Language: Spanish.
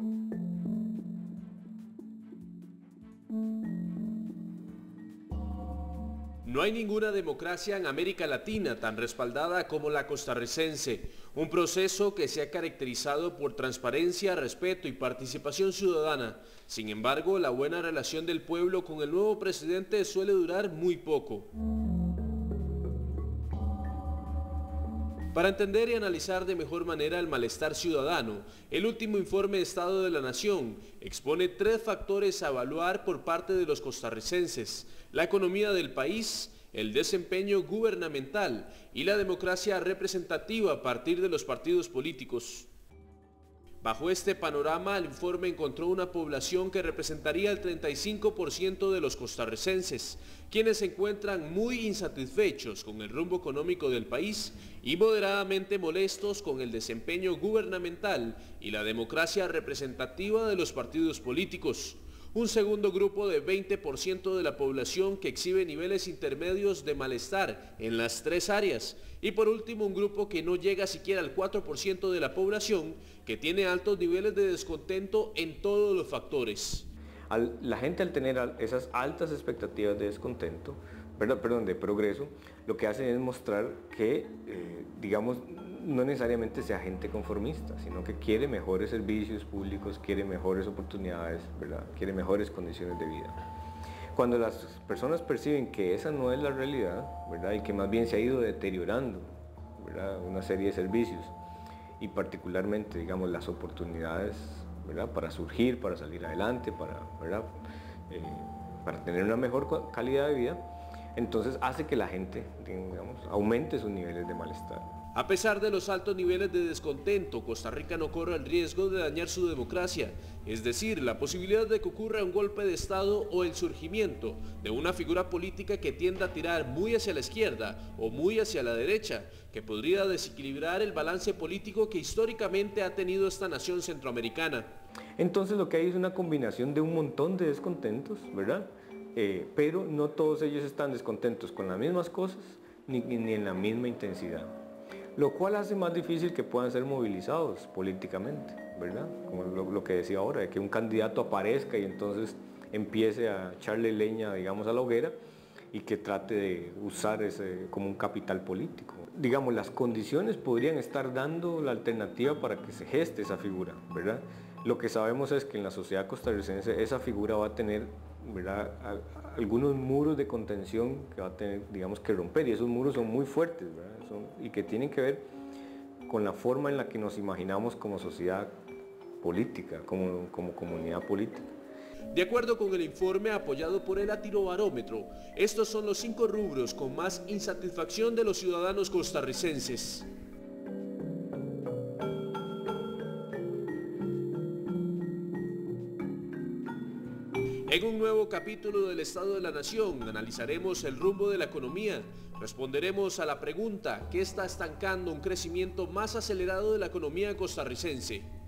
No hay ninguna democracia en América Latina tan respaldada como la costarricense, un proceso que se ha caracterizado por transparencia, respeto y participación ciudadana. Sin embargo, la buena relación del pueblo con el nuevo presidente suele durar muy poco. Para entender y analizar de mejor manera el malestar ciudadano, el último informe de Estado de la Nación expone 3 factores a evaluar por parte de los costarricenses: la economía del país, el desempeño gubernamental y la democracia representativa a partir de los partidos políticos. Bajo este panorama, el informe encontró una población que representaría el 35% de los costarricenses, quienes se encuentran muy insatisfechos con el rumbo económico del país y moderadamente molestos con el desempeño gubernamental y la democracia representativa de los partidos políticos. Un segundo grupo de 20% de la población que exhibe niveles intermedios de malestar en las 3 áreas. Y por último, un grupo que no llega siquiera al 4% de la población que tiene altos niveles de descontento en todos los factores. La gente, al tener esas altas expectativas de descontento, de progreso, lo que hace es mostrar que, digamos, no necesariamente sea gente conformista, sino que quiere mejores servicios públicos, quiere mejores oportunidades, quiere mejores condiciones de vida. Cuando las personas perciben que esa no es la realidad, y que más bien se ha ido deteriorando, una serie de servicios, y particularmente, digamos, las oportunidades, para surgir, para salir adelante, para tener una mejor calidad de vida, entonces hace que la gente, digamos, aumente sus niveles de malestar. A pesar de los altos niveles de descontento, Costa Rica no corre el riesgo de dañar su democracia, es decir, la posibilidad de que ocurra un golpe de Estado o el surgimiento de una figura política que tienda a tirar muy hacia la izquierda o muy hacia la derecha, que podría desequilibrar el balance político que históricamente ha tenido esta nación centroamericana. Entonces lo que hay es una combinación de un montón de descontentos, pero no todos ellos están descontentos con las mismas cosas ni en la misma intensidad, lo cual hace más difícil que puedan ser movilizados políticamente, como lo que decía ahora, de que un candidato aparezca y entonces empiece a echarle leña, digamos, a la hoguera y que trate de usar ese como un capital político. Digamos, las condiciones podrían estar dando la alternativa para que se geste esa figura, Lo que sabemos es que en la sociedad costarricense esa figura va a tener, algunos muros de contención que va a tener, digamos, que romper, y esos muros son muy fuertes, y que tienen que ver con la forma en la que nos imaginamos como sociedad política, como comunidad política. De acuerdo con el informe apoyado por el Latirobarómetro, estos son los 5 rubros con más insatisfacción de los ciudadanos costarricenses. En un nuevo capítulo del Estado de la Nación analizaremos el rumbo de la economía, responderemos a la pregunta: ¿qué está estancando un crecimiento más acelerado de la economía costarricense?